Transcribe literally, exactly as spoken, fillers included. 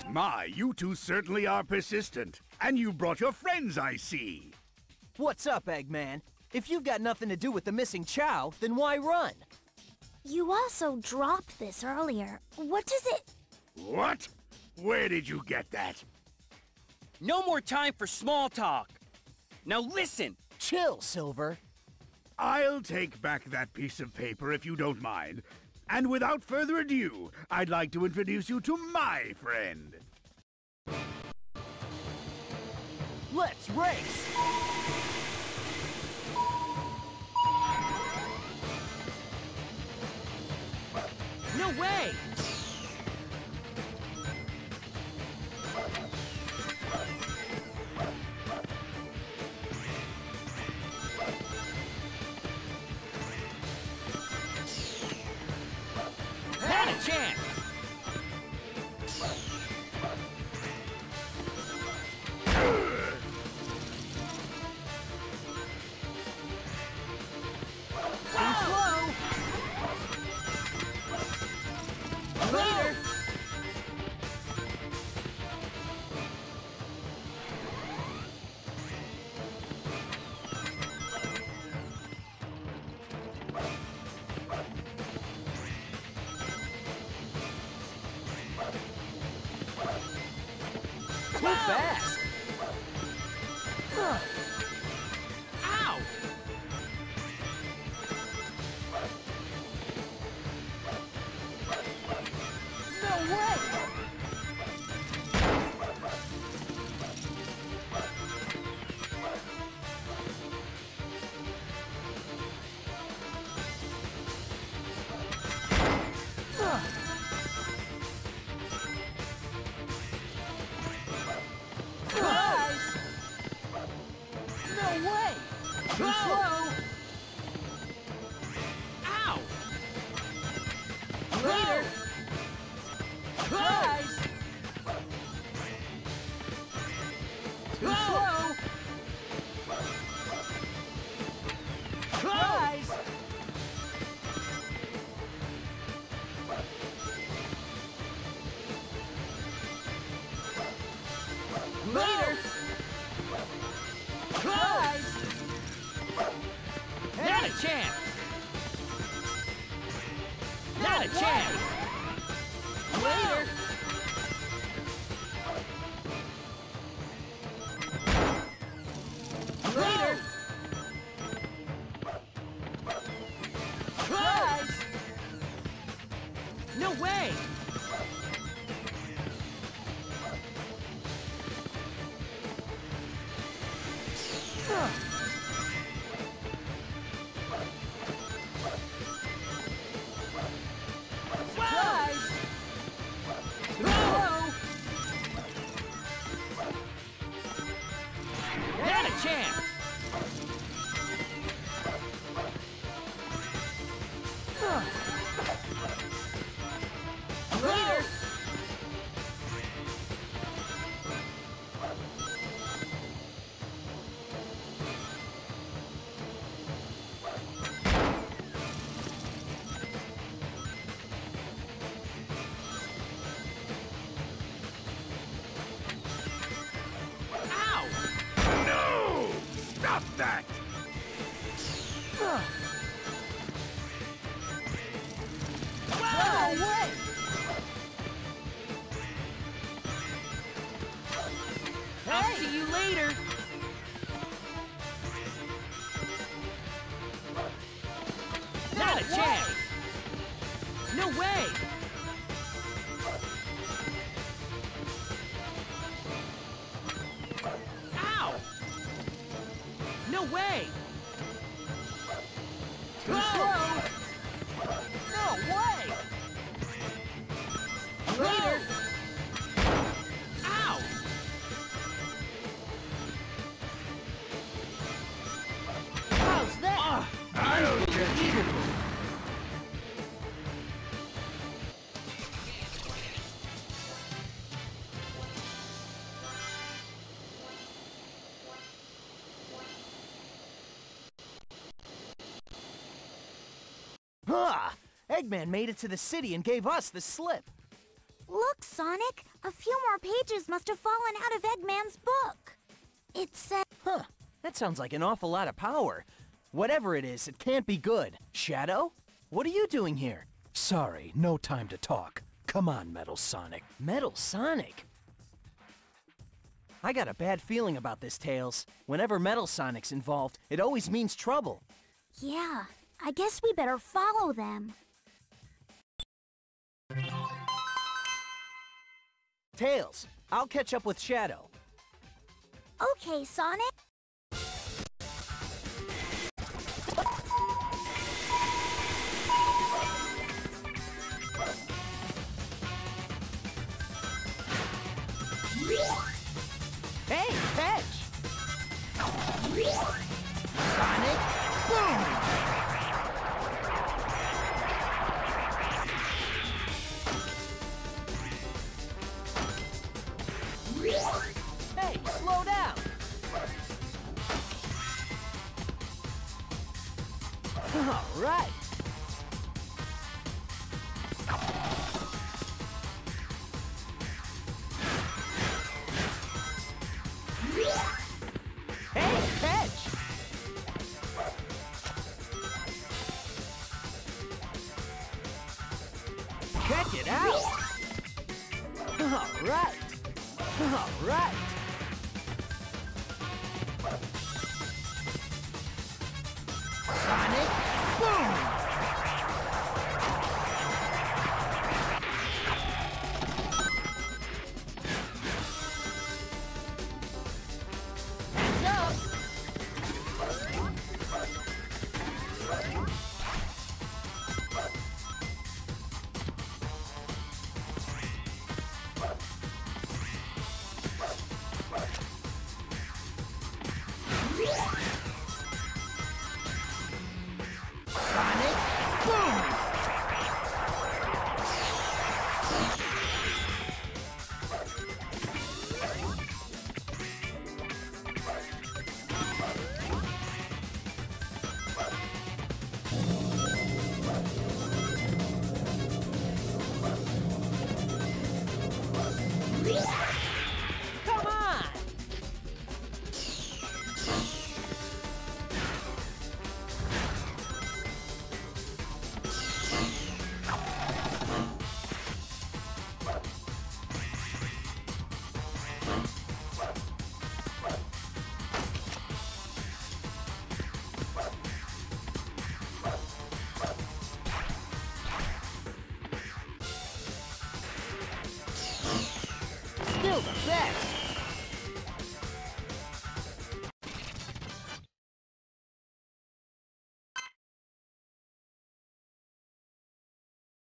My, you two certainly are persistent. And you brought your friends, I see. What's up, Eggman? If you've got nothing to do with the missing Chao, then why run? You also dropped this earlier. What does it... What? Where did you get that? No more time for small talk. Now listen. Chill, Silver. I'll take back that piece of paper if you don't mind. And without further ado, I'd like to introduce you to my friend. Let's race! No way! Had a chance! Too slow! Later! Too fast! Ow! No way! Surprise! No way! Too Go! slow! Ow! Later! Surprise! Too Go! slow! Surprise! Later! Surprise! Not a chance! Not a chance! Later! Later! Surprise! No way! Surprise! Slow! Not a chance! Later! Ow! No! Stop that! No way! I'll Hey! see you later! Not a No chance! No way! Ow! No way! Too slow! No way! Later! Ow! How's that? I'll get you! Huh! Eggman made it to the city and gave us the slip. Look, Sonic! A few more pages must have fallen out of Eggman's book. It said... Huh. That sounds like an awful lot of power. Whatever it is, it can't be good. Shadow? What are you doing here? Sorry, no time to talk. Come on, Metal Sonic. Metal Sonic? I got a bad feeling about this, Tails. Whenever Metal Sonic's involved, it always means trouble. Yeah, I guess we better follow them. Tails, I'll catch up with Shadow. Okay, Sonic. Hey, catch! Sonic, boom! Hey, slow down! All right! Hey, catch! Check it out! All right! All right! Sonic, boom! Hands up! Sonic, boom! Come on! Still the best!